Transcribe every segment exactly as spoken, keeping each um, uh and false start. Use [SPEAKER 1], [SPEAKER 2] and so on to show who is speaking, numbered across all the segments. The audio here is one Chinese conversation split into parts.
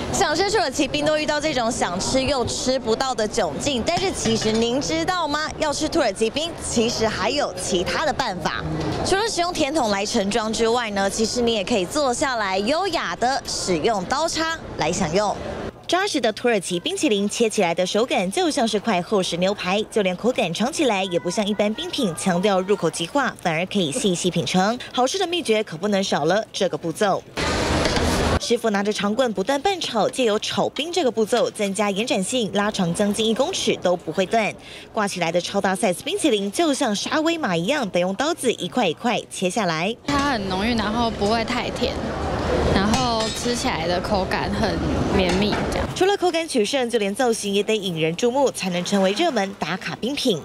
[SPEAKER 1] 想吃土耳其冰都遇到这种想吃又吃不到的窘境，但是其实您知道吗？要吃土耳其冰，其实还有其他的办法。除了使用甜筒来盛装之外呢，其实你也可以坐下来，优雅的使用刀叉来享用。 扎实的土耳其冰淇淋，切起来的手感就像是块厚实牛排，就连口感尝起来也不像一般冰品强调入口即化，反而可以细细品尝。好吃的秘诀可不能少了这个步骤。 师傅拿着长棍不断拌炒，借由炒冰这个步骤增加延展性，拉长将近一公尺都不会断。挂起来的超大 size 冰淇淋就像沙威玛一样，得用刀子一块一块切下来。
[SPEAKER 2] 它很浓郁，然后不会太甜，然后吃起来的口感很绵密。这样，
[SPEAKER 1] 除了口感取胜，就连造型也得引人注目，才能成为热门打卡冰品。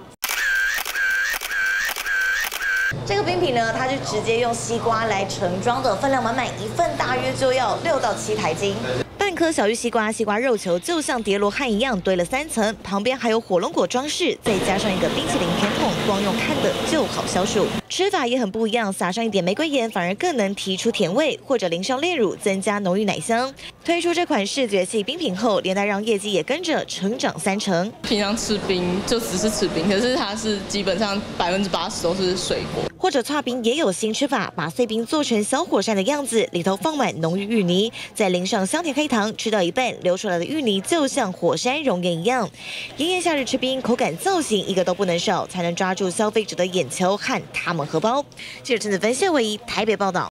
[SPEAKER 1] 这个冰品呢，它是直接用西瓜来盛装的，分量满满，一份大约就要六到七台斤。半颗小玉西瓜，西瓜肉球就像叠罗汉一样堆了三层，旁边还有火龙果装饰，再加上一个冰淇淋甜筒，光用看的就好消暑。吃法也很不一样，撒上一点玫瑰盐，反而更能提出甜味，或者淋上炼乳，增加浓郁奶香。推出这款视觉系冰品后，连带让业绩也跟着成长三成。
[SPEAKER 3] 平常吃冰就只是吃冰，可是它是基本上百分之八十都是水果。
[SPEAKER 1] 或者刨冰也有新吃法，把碎冰做成小火山的样子，里头放满浓郁芋泥，再淋上香甜黑糖，吃到一半流出来的芋泥就像火山熔岩一样。炎炎夏日吃冰，口感造型一个都不能少，才能抓住消费者的眼球和他们荷包。记者陈子芬、谢伟仪台北报道。